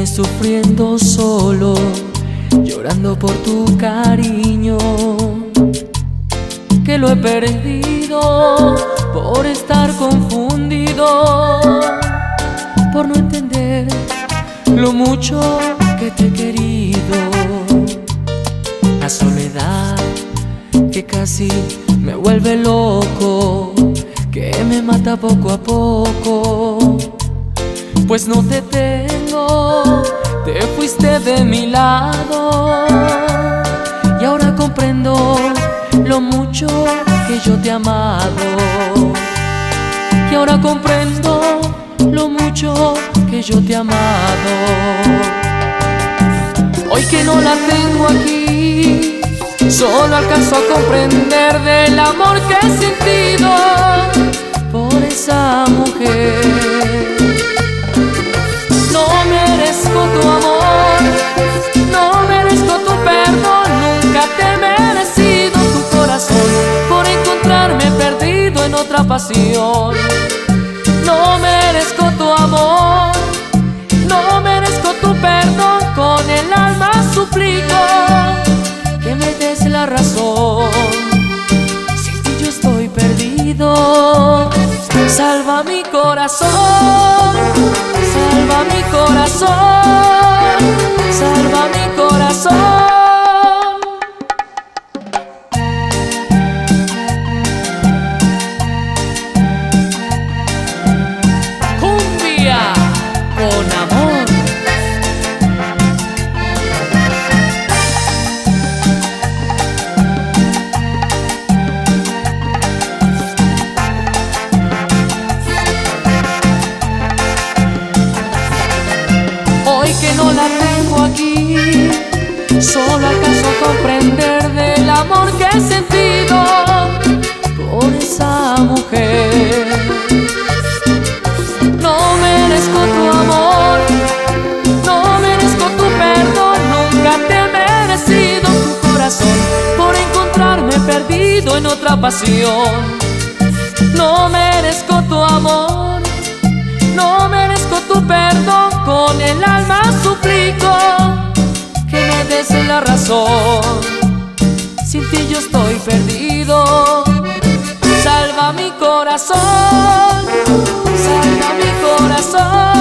sufriendo solo, llorando por tu cariño, que lo he perdido por estar confundido, por no entender lo mucho que te he querido. La soledad que casi me vuelve loco, que me mata poco a poco, pues no te tengo, te fuiste de mi lado, y ahora comprendo lo mucho que yo te he amado, y ahora comprendo lo mucho que yo te he amado. Hoy que no la tengo aquí, solo alcanzo a comprender del amor que he sentido por esa mujer. No merezco tu amor, no merezco tu perdón, nunca te he merecido tu corazón por encontrarme perdido en otra pasión. No merezco tu amor, no merezco tu perdón, con el alma suplico que me des la razón. Sin ti yo estoy perdido, salva mi corazón, salva mi corazón, salva mi corazón. Cumbia con amor. Hoy que no la tengo aquí, solo alcanzo a comprender del amor que he sentido por esa mujer. No merezco tu amor, no merezco tu perdón, nunca te he merecido tu corazón por encontrarme perdido en otra pasión. No merezco tu amor, no merezco tu perdón, con el alma suplico que me des la razón. Sin ti yo estoy perdido, salva mi corazón, salva mi corazón.